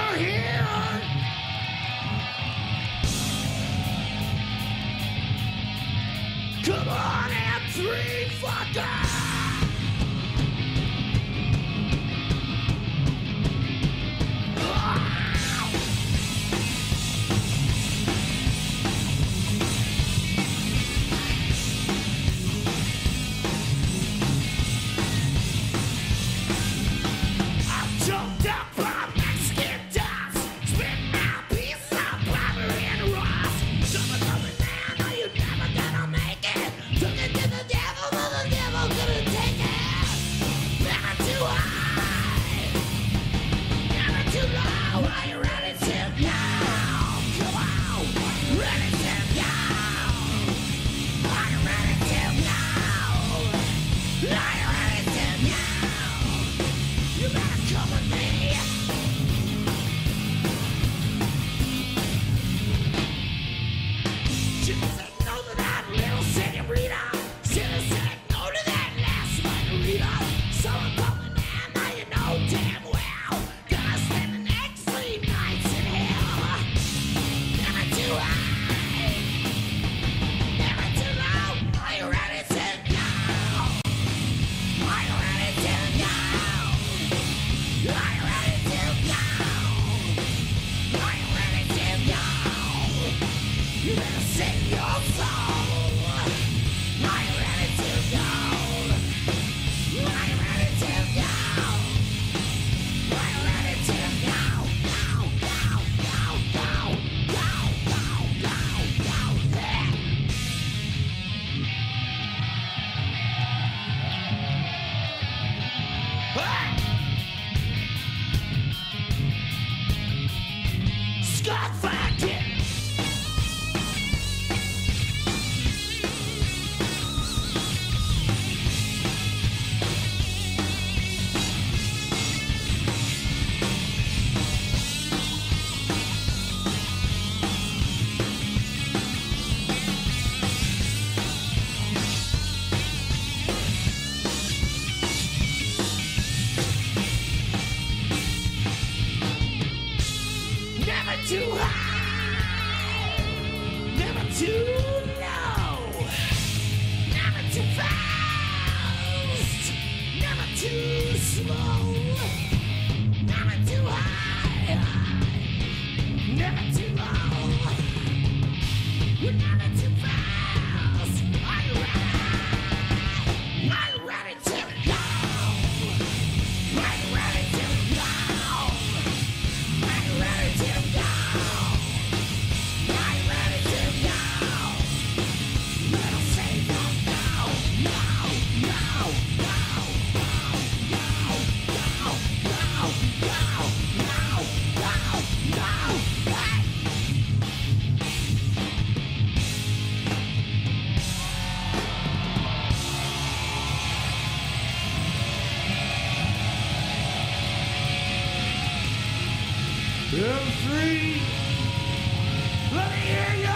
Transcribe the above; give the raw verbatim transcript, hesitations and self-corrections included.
you're here. Come on, M three, fucker. Too high, never too low, never too fast, never too slow, never too high, never too low, never too fast. Are you ready? Are you ready to go? Are you ready to go? Are you ready to go? M three, let me hear you!